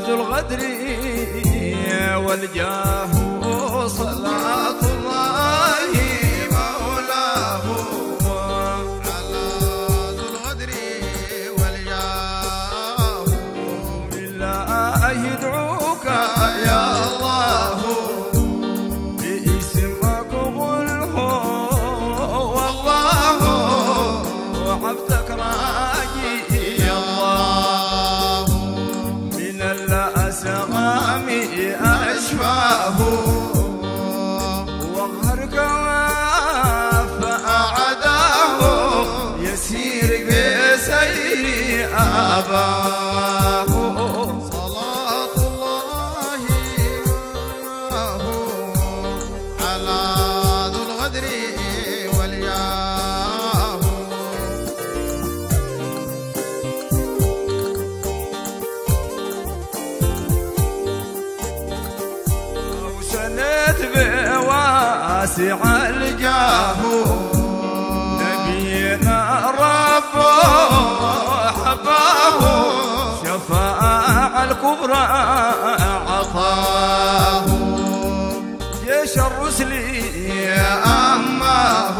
ذو الغدر والجاه صلاة الله مولاه على ذو الغدر والجاه بالله يدعوك يا الله باسمك قله والله وعبدك راجي الله من الأسقام أشفاه واقهرك فأعداه يسير بسير أباه صلاة الله على ذو الغدر والياه وسنت بواسع الجاه نبينا ربه حباه شفاعة الكبرى عطاه جيش الرسل أماه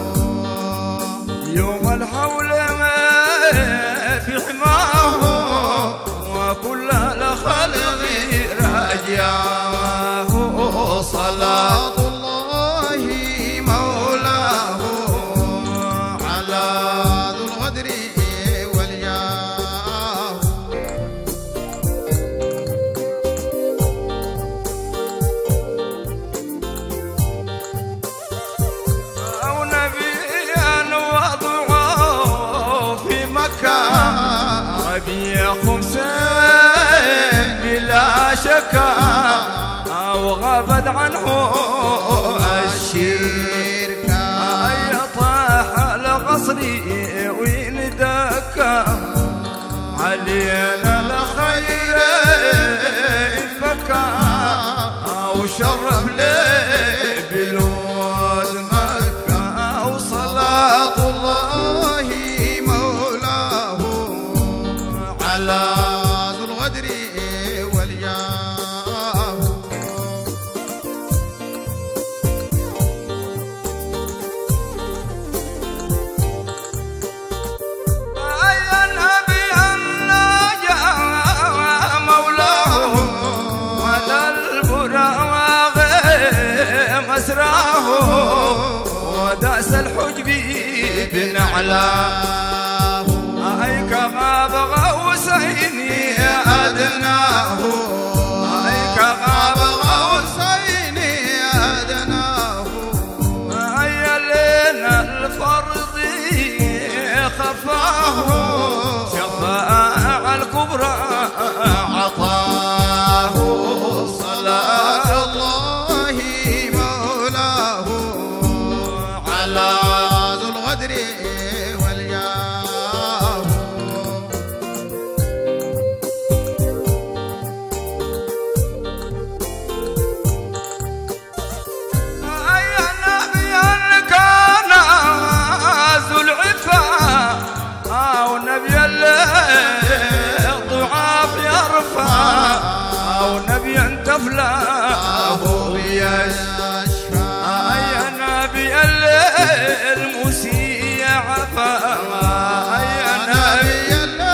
يوم الحول ما في حماه وكل الخلق رجاه صلاة الله مولاه على ذو الغدر والياه أو نبيا وضعه في مكة ربيع خمسين بلا شك أو غابت عنه الشركة أي طاح القصر وين دكا علينا الخير فكا أو شرف لي بالود مكة أو صلاة الله مولاه على ذو الغدر والياه أي النبي الناجى مولاه وذا البراغ مسراه وداس الحجب بنعلاه أي كغاب غوسين أدناه أي كغاب غوسين أدناه أي لنا الفرض خفاه شفاعة الكبرى عطاه صلاة الله مولاه على ذو الغدر والياه أي نبي كان ذو العفا أو نبي الضعاف يرفع أو نبي تفلاه يشفى أي نبي المسيء عفا أي نبي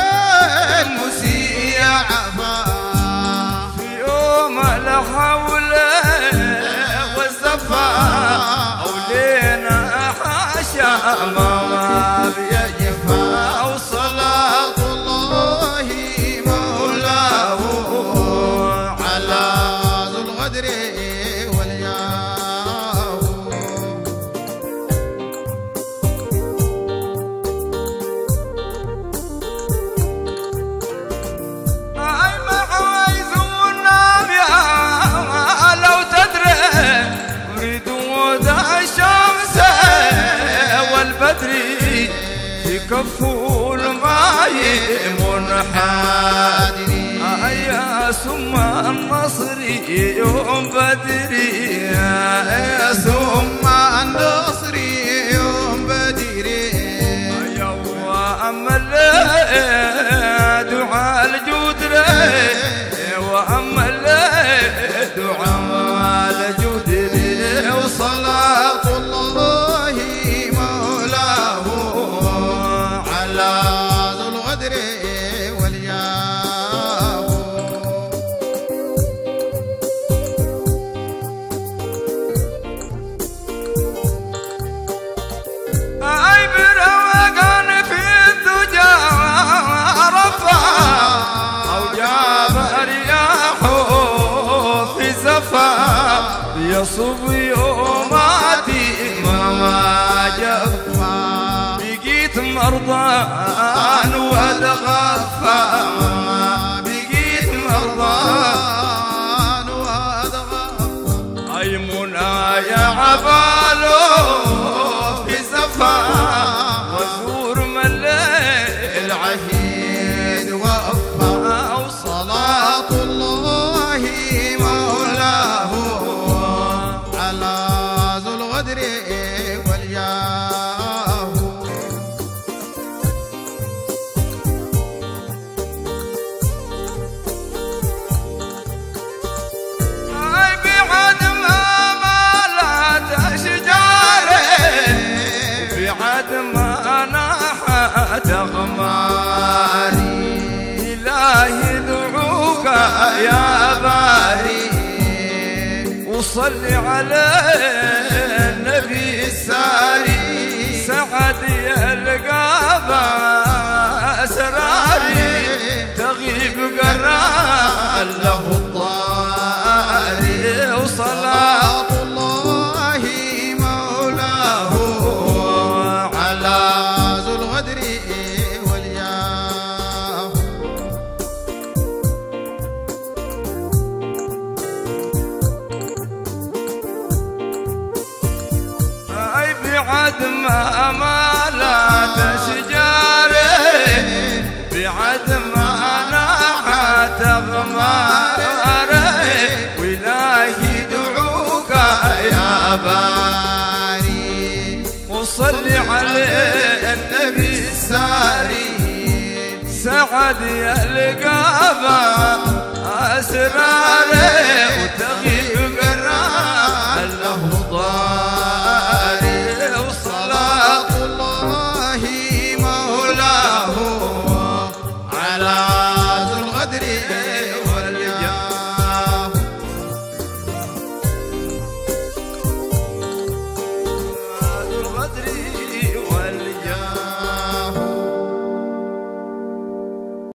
المسيء عفا في يوم الحول والزفا أولينا حاشا ما بيجفا وصلاة الله مولاه على ذو الغدر والياه أي معايزونا يا لو تدري أريد ودع الشمس والبدر في كفو الماء منحدر يا ثم النصر يوم بدري يا ثم النصر يوم بدر يوم أمل دعاء الجود يصب يوماتي ما جفا بقيت مرضان واتغفى بقيت مرضان واتغفى اي منى يا عبالو في سفا وزور من الليل العهيد وفى صلاة الله مولاه على ذو الغدر والياه اي بعد ما مالت اشجاره بعد ما ناحت اغماري الهي دعوك يا باري وصلي على النبي الساري سعد يلقى اسراري تغيب قرار له الطاري وصلاة الله مولاه على ذو الغدر والياه اي بعد ما مالت اشجاره بعد ما ناحت اغماره والهي دعوك يا باري وصلي على النبي الساري سعد يلقى اسراره وتغيب قرار له ضاري وصلاة الله مولاه على ذو الغدر